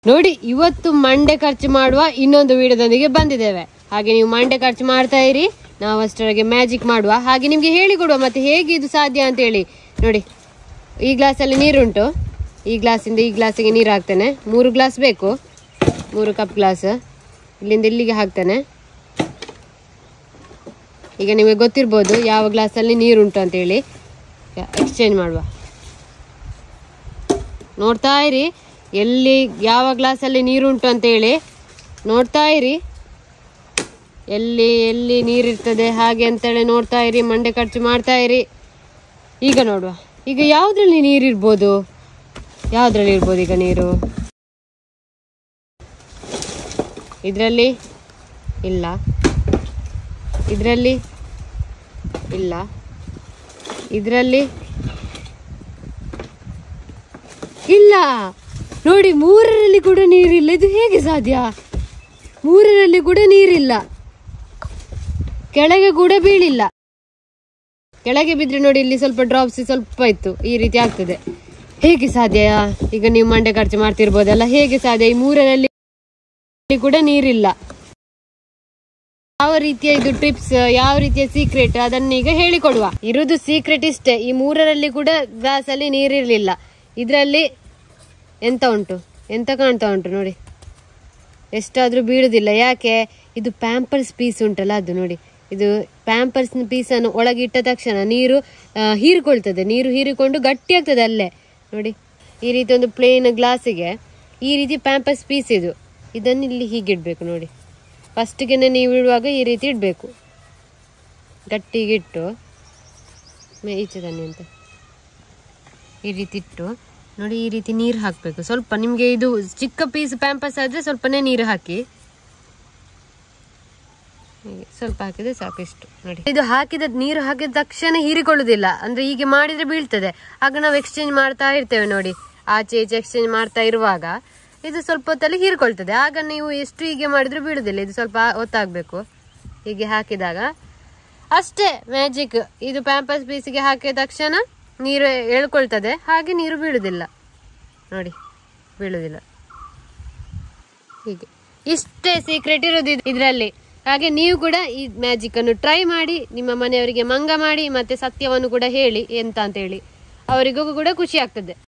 ನೋಡಿ, ಇವತ್ತು ಮಂಡೆ ಖರ್ಚು ಮಾಡುವ ಇನ್ನೊಂದು ವಿಡಿಯೋದೊಂದಿಗೆ ಬಂದಿದ್ದೇವೆ. ಹಾಗೆ ನೀವು ಮಂಡೆ ಖರ್ಚು ಮಾಡ್ತಾ ಇರಿ, ನಾವು ಅಷ್ಟರೊಳಗೆ ಮ್ಯಾಜಿಕ್ ಮಾಡುವ. ಹಾಗೆ ನಿಮ್ಗೆ ಹೇಳಿಕೊಡುವ ಮತ್ತೆ ಹೇಗೆ ಇದು ಸಾಧ್ಯ ಅಂತ ಹೇಳಿ. ನೋಡಿ, ಈ ಗ್ಲಾಸಲ್ಲಿ ನೀರುಂಟು. ಈ ಗ್ಲಾಸಿಂದ ಈ ಗ್ಲಾಸಿಗೆ ನೀರು ಹಾಕ್ತೇನೆ. 3 ಗ್ಲಾಸ್ ಬೇಕು, 3 ಕಪ್ ಗ್ಲಾಸ್. ಇಲ್ಲಿಂದ ಇಲ್ಲಿಗೆ ಹಾಕ್ತೇನೆ. ಈಗ ನಿಮಗೆ ಗೊತ್ತಿರ್ಬೋದು ಯಾವ ಗ್ಲಾಸಲ್ಲಿ ನೀರುಂಟು ಅಂತೇಳಿ. ಎಕ್ಸ್ಚೇಂಜ್ ಮಾಡುವ. ನೋಡ್ತಾ ಇರಿ ಎಲ್ಲಿ ಯಾವ ಗ್ಲಾಸಲ್ಲಿ ನೀರುಂಟು ಅಂತೇಳಿ. ನೋಡ್ತಾ ಇರಿ ಎಲ್ಲಿ ಎಲ್ಲಿ ನೀರಿರ್ತದೆ ಹಾಗೆ ಅಂತೇಳಿ ನೋಡ್ತಾ ಇರಿ. ಮಂಡೆ ಖರ್ಚು ಮಾಡ್ತಾ ಇರಿ. ಈಗ ನೋಡುವ, ಈಗ ಯಾವುದ್ರಲ್ಲಿ ನೀರಿರ್ಬೋದು, ಯಾವುದ್ರಲ್ಲಿ ಇರ್ಬೋದು ಈಗ ನೀರು? ಇದರಲ್ಲಿ ಇಲ್ಲ, ಇದರಲ್ಲಿ ಇಲ್ಲ, ಇದರಲ್ಲಿ ಇಲ್ಲ. ನೋಡಿ, 3ರಲ್ಲಿ ಕೂಡ ನೀರಿಲ್ಲ. ಇದು ಹೇಗೆ ಸಾಧ್ಯ? 3ರಲ್ಲಿ ಕೂಡ ನೀರಿಲ್ಲ. ಕೆಳಗೆ ಕೂಡ ಬೀಳಿಲ್ಲ. ಕೆಳಗೆ ಬಿದ್ರೆ ನೋಡಿ, ಇಲ್ಲಿ ಸ್ವಲ್ಪ ಡ್ರಾಪ್ಸ್ ಸ್ವಲ್ಪ ಇತ್ತು, ಈ ರೀತಿ ಆಗ್ತದೆ. ಹೇಗೆ ಸಾಧ್ಯ? ಈಗ ನೀವು ಮಂಡೆ ಖರ್ಚು ಮಾಡ್ತಿರ್ಬೋದಲ್ಲ, ಹೇಗೆ ಸಾಧ್ಯ? ಈ 3ರಲ್ಲಿ ಕೂಡ ನೀರಿಲ್ಲ. ಯಾವ ರೀತಿಯ ಇದು ಟಿಪ್ಸ್, ಯಾವ ರೀತಿಯ ಸೀಕ್ರೆಟ್, ಅದನ್ನ ಈಗ ಹೇಳಿಕೊಡುವ. ಇರುವುದು ಸೀಕ್ರೆಟ್ ಇಷ್ಟೇ. ಈ 3ರಲ್ಲಿ ಕೂಡ ಗ್ಲಾಸ್ ಅಲ್ಲಿ ನೀರಿರ್ಲಿಲ್ಲ. ಇದರಲ್ಲಿ ಎಂತ ಉಂಟು, ಎಂತ ಕಾಣ್ತಾ ಉಂಟು ನೋಡಿ. ಎಷ್ಟಾದ್ರೂ ಬೀಳುದಿಲ್ಲ. ಯಾಕೆ? ಇದು ಪ್ಯಾಂಪರ್ಸ್ ಪೀಸ್ ಉಂಟಲ್ಲ, ಅದು ನೋಡಿ. ಇದು ಪ್ಯಾಂಪರ್ಸ್ ಪೀಸನ್ನು ಒಳಗೆ ಇಟ್ಟ ತಕ್ಷಣ ನೀರು ಹೀರಿಕೊಳ್ತದೆ. ನೀರು ಹೀರಿಕೊಂಡು ಗಟ್ಟಿ ಆಗ್ತದೆ ಅಲ್ಲೇ. ನೋಡಿ, ಈ ರೀತಿ ಒಂದು ಪ್ಲೇನ್ ಗ್ಲಾಸಿಗೆ ಈ ರೀತಿ ಪ್ಯಾಂಪರ್ಸ್ ಪೀಸ್ ಇದು. ಇದನ್ನು ಇಲ್ಲಿ ಹೀಗೆ ಇಡಬೇಕು. ನೋಡಿ, ಫಸ್ಟ್ಗೆ ನೀವು ಇಡುವಾಗ ಈ ರೀತಿ ಇಡಬೇಕು. ಗಟ್ಟಿಗಿಟ್ಟು ಈಚೆ ತನ್ನಿ ಅಂತ ಈ ರೀತಿ ಇಟ್ಟು ನೋಡಿ, ಈ ರೀತಿ ನೀರು ಹಾಕಬೇಕು. ಸ್ವಲ್ಪ ನಿಮಗೆ ಇದು ಚಿಕ್ಕ ಪೀಸ್ ಪ್ಯಾಂಪರ್ಸ್ ಆದರೆ ಸ್ವಲ್ಪನೇ ನೀರು ಹಾಕಿ. ಸ್ವಲ್ಪ ಹಾಕಿದ್ರೆ ಸಾಕು. ಇಷ್ಟು ನೋಡಿ. ಇದು ಹಾಕಿದ ನೀರು ಹಾಕಿದ ತಕ್ಷಣ ಹೀರಿಕೊಳ್ಳುವುದಿಲ್ಲ. ಅಂದ್ರೆ ಹೀಗೆ ಮಾಡಿದ್ರೆ ಬೀಳ್ತದೆ. ಆಗ ನಾವು ಎಕ್ಸ್ಚೇಂಜ್ ಮಾಡ್ತಾ ಇರ್ತೇವೆ ನೋಡಿ. ಆಚೆ ಈಚೆ ಎಕ್ಸ್ಚೇಂಜ್ ಮಾಡ್ತಾ ಇರುವಾಗ ಇದು ಸ್ವಲ್ಪ ಹೊತ್ತಲ್ಲಿ ಹೀರಿಕೊಳ್ತದೆ. ಆಗ ನೀವು ಎಷ್ಟು ಹೀಗೆ ಮಾಡಿದ್ರೆ ಬೀಳುದಿಲ್ಲ. ಇದು ಸ್ವಲ್ಪ ಹೊತ್ತಾಗಬೇಕು. ಹೀಗೆ ಹಾಕಿದಾಗ ಅಷ್ಟೇ ಮ್ಯಾಜಿಕ್. ಇದು ಪ್ಯಾಂಪರ್ಸ್ ಪೀಸಿಗೆ ಹಾಕಿದ ತಕ್ಷಣ ನೀರು ಎಳ್ಕೊಳ್ತದೆ. ಹಾಗೆ ನೀರು ಬೀಳುದಿಲ್ಲ. ನೋಡಿ, ಬೀಳುದಿಲ್ಲ. ಹೀಗೆ ಇಷ್ಟೇ ಸೀಕ್ರೆಟ್ ಇರೋದು ಇದರಲ್ಲಿ. ಹಾಗೆ ನೀವು ಕೂಡ ಈ ಮ್ಯಾಜಿಕ್ ಅನ್ನು ಟ್ರೈ ಮಾಡಿ, ನಿಮ್ಮ ಮನೆಯವರಿಗೆ ಮಂಗ ಮಾಡಿ, ಮತ್ತೆ ಸತ್ಯವನ್ನು ಕೂಡ ಹೇಳಿ ಎಂತ ಅಂತ ಹೇಳಿ. ಅವರಿಗೂ ಕೂಡ ಖುಷಿ ಆಗ್ತದೆ.